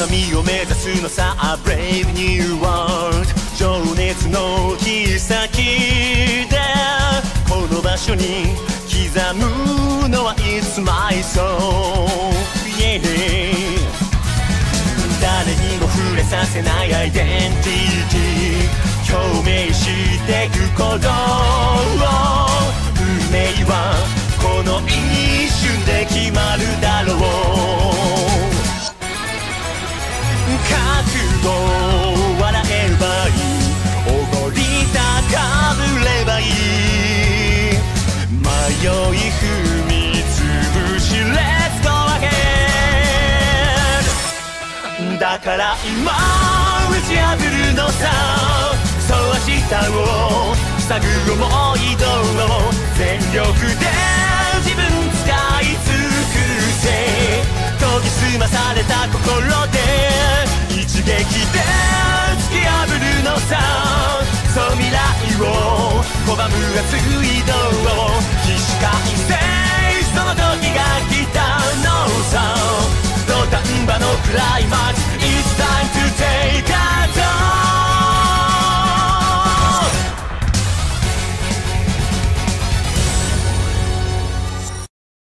神を目指すのさ A brave new world 情熱の切っ先でこの場所に刻むのは It's my soul、yeah、誰にも触れさせないアイデンティティ共鳴してくこと運命はこの一瞬で決まるだろう覚悟笑えばいいおごり高ぶればいい迷い踏みつぶし Let's go ahead だから今打ち破るのさそう明日を塞ぐ思いどう全力で自分使い尽くせ研ぎ澄まされた心で一撃で突き破るのさそう未来を拒む熱い道を起死回生その時が来たのさ土壇場のクライマックス